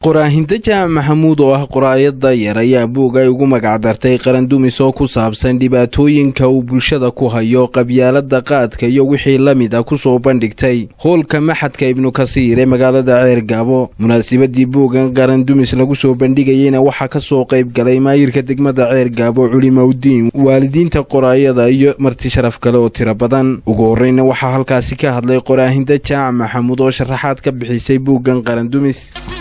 qoraahinta jaamac maxamuud oo ah qoraayada yar ayaa buug ay ugu magacdartay qarandumis oo ku saabsan dhibaatooyinka uu bulshada ku hayo qabyaalada qaadka iyo wixii la mid ah ku soo bandhigtay hoolka maxadka ibnu kasiir ee magaalada Ceergaabo. munaasabadii buugan qarandumis lagu soo bandhigayna waxa ka soo qayb galay maayirka degmada Ceergaabo culimowdiin waalidiinta qoraayada iyo marti sharaf kale oo tiro badan. ugu horreynna waxa halkaasi ka hadlay qoraahinta jaamac maxamuud oo sharaxaad ka bixisay buugan qarandumis.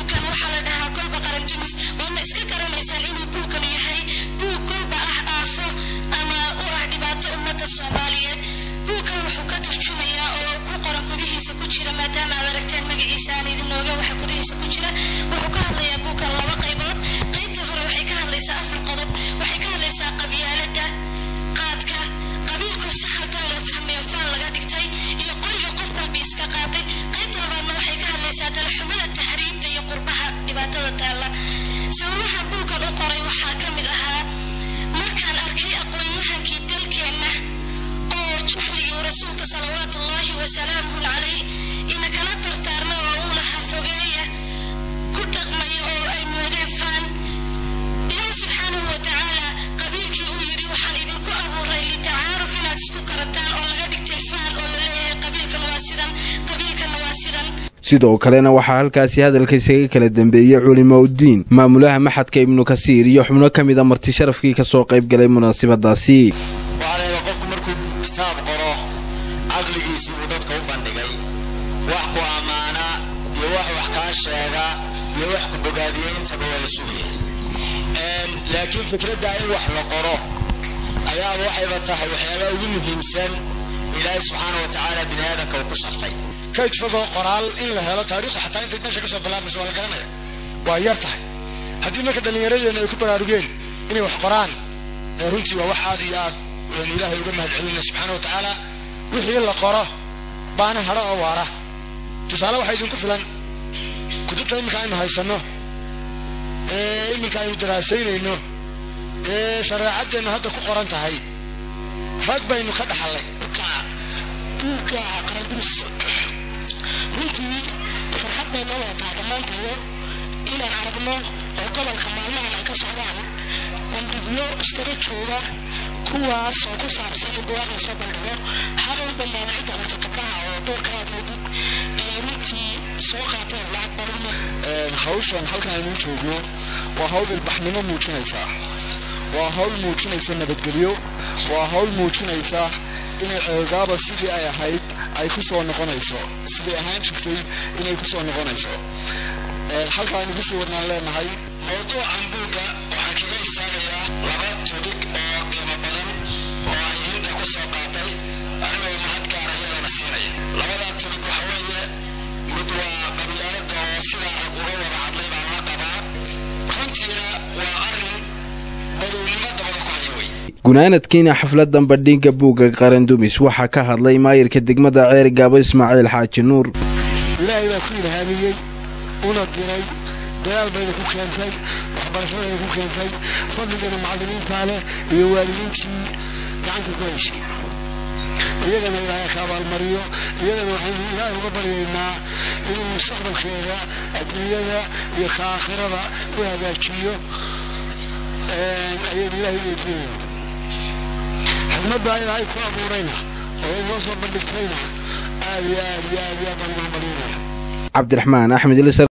sidoo kalena waxa halkaasi hadalkiisa kala dambeeyay culimowdiin maamulaha maxadka ibnu kasiir iyo xubno kamid ah marti sharafkii ka soo qayb galay munaasabadaasi. waxaa qofku markuu kitaab qoro aqligiisa uu dadka u bandhigay wax ku amaana iyo wax ka sheega iyo wax ku bogaadiyo inta wada sugay laakiin fikradda in wax la qoro ayaa waxay tahay waxyaabo ugu muhiimsan ilaahay subhanahu wa ta'ala bini'aadamka ku sharfay كيف فضل قرال إلا هلا تاريخ حتى أنت تمشي كسر بلاد مش ولا كلامه ويرتاح هدي ما كده نيرجع إنه يكبر أرجل إنه وحقران رنتي ووحاديات والإله يجمع العلم سبحانه وتعالى وحي الله قرا بانا هلا وارا تسأله واحد ينكر فلان كتبت إنك عين هاي سنة إنك عين دراسين إنه شرعت إنه هذا كقران تهاي فرق بينه خد حلي بوكا قرندوس runtii farxad bay noo wataa dhammaanteeda inaan aragno oo gobolka maalmahan ay ka socdaan bandhigyo istara jooga kuwaas oo ku saabsan in buugaag la soo bandhigo hal dambeeya cidda horta gabdhaha oo doorka aad wadid runtii soo qaateen lacag badan. hawshan halkan aynu joogno waa hawl ilbaxnimo muujinaysa waa hawl muujinaysa nabadgelyo waa hawl muujinaysa inay Ceergaabo sidii ay ahayd ay ku soo noqonayso sidii ahaan jirtay inay ku soo noqonayso halkaan ugu soo wadnaan leenahay mowduucan buuga waxaan kaga istaagayaa laba topic oo qiimo badan oo ay inta ku soo qaatay anigoo mahad gaar ah ayaan siinaya labada topic waxa weeye mid waa qabyaalada oo sidaa rag uga wada hadlay baan la qabaa runtiina waa arrin madownimada badan ku hayo wey. gunaanadkiina xafladan bandhigga buugga qarandumis waxa ka hadlay maayirka degmada Ceergaabo Ismaaciil Xaaji Nuur. ilaahay baa ku ilaahamiyay una diray dadaal bay ku keentay waxbarashada ku keentay fadliga macallimiinta leh iyo waalidiintii gacanta ku haysay iyagana ilaahay ka abaalmariyo iyagana waxaan ilaahay uga baryaynaa inuu mustaqbalkeeda adduunyada iyo aakhirada ku hagaajiyo ayay ilaahay leeyahay حكمة إلهي فأبورينا وإنه صبر بكتينا آليا بان محمدين. عبد الرحمن أحمد